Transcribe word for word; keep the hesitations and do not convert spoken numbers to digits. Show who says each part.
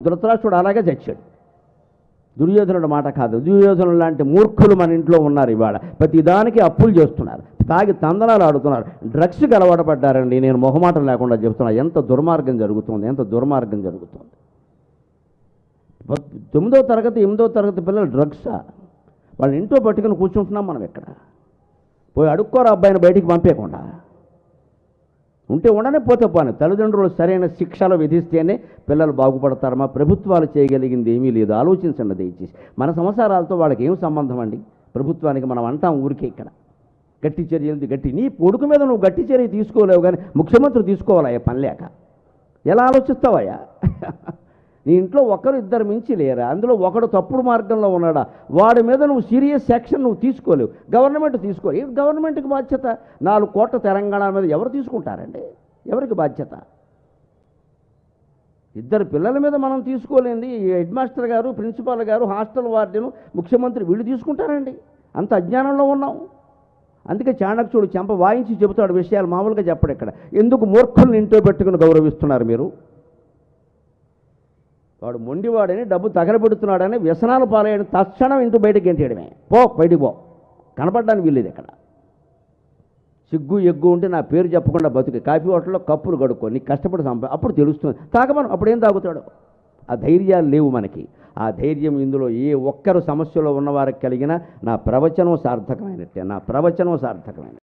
Speaker 1: ధృతరాష్ట్రుడు అలాగే చచ్చాడు. దుర్యోధనుడు మాట కాదు. దుర్యోధనుడు లాంటి మూర్ఖులు మన ఇంట్లో ఉన్నారు. ఇవాళ ప్రతిదానికి అప్పులు చేస్తున్నారు, తాగి తందనాలు ఆడుతున్నారు, డ్రగ్స్కి అలవాటు పడ్డారండి. నేను మొహమాటం లేకుండా చెప్తున్నా, ఎంత దుర్మార్గం జరుగుతుంది, ఎంత దుర్మార్గం జరుగుతుంది. తొమ్మిదో తరగతి ఎనిమిదో తరగతి పిల్లలు డ్రగ్సా? వాళ్ళ ఇంట్లో పట్టుకుని కూర్చుంటున్నాం మనం. ఎక్కడ పోయి అడుక్కోరా అబ్బాయిని బయటికి పంపేయకుండా. ఉంటే ఉండనే, పోతే పోనీ. తల్లిదండ్రులు సరైన శిక్షలు విధిస్తేనే పిల్లలు బాగుపడతారు. మా ప్రభుత్వాలు చేయగలిగింది ఏమీ లేదు. ఆలోచించండి దయచేసి. మన సంసారాలతో వాళ్ళకి ఏం సంబంధం అండి? ప్రభుత్వానికి మనం అంటాం ఊరికే. ఇక్కడ గట్టి చర్యలు గట్టి, నీ కొడుకు మీద నువ్వు గట్టి చర్య తీసుకోలేవు, కానీ ముఖ్యమంత్రి తీసుకోవాలయ్యా పని లేక. ఎలా ఆలోచిస్తావయ్యా? నీ ఇంట్లో ఒకరు ఇద్దరు మించి లేరా? అందులో ఒకడు తప్పుడు మార్గంలో ఉన్నాడా? వాడి మీద నువ్వు సీరియస్ యాక్షన్ నువ్వు తీసుకోలేవు. గవర్నమెంట్ తీసుకోవాలి. ఏం గవర్నమెంట్కి బాధ్యత? నాలుగు కోట్ల తెలంగాణ మీద ఎవరు తీసుకుంటారండి? ఎవరికి బాధ్యత? ఇద్దరు పిల్లల మీద మనం తీసుకోలేంది హెడ్ మాస్టర్ గారు, ప్రిన్సిపాల్ గారు, హాస్టల్ వార్డెను, ముఖ్యమంత్రి వీళ్ళు తీసుకుంటారండి. అంత అజ్ఞానంలో ఉన్నాం. అందుకే చాణక్యుడు చెంప వాయించి చెబుతాడు విషయాలు, మామూలుగా చెప్పడు. ఇక్కడ ఎందుకు మూర్ఖుల్ని ఇంట్లో పెట్టుకుని గౌరవిస్తున్నారు మీరు? వాడు మొండివాడని, డబ్బు తగలబెడుతున్నాడని, వ్యసనాలు పాలయ్యని తక్షణం ఇంటూ బయటకు గెంటేయడమే. పో, బయటికి పో, కనపడడానికి వీల్లేదు. ఇక్కడ సిగ్గు ఎగ్గు ఉంటే నా పేరు చెప్పకుండా బతుకు. కాఫీ హోటల్లో కప్పులు కడుక్కో, నీకు కష్టపడి సంపా, అప్పుడు తెలుస్తుంది. తాగమను, అప్పుడేం తాగుతాడు? ఆ ధైర్యాలు లేవు మనకి. ఆ ధైర్యం ఇందులో ఏ ఒక్కరు సమస్యలో ఉన్నవారికి కలిగినా నా ప్రవచనం సార్థకమైనట్టే. నా ప్రవచనం సార్థకమైనట్టే.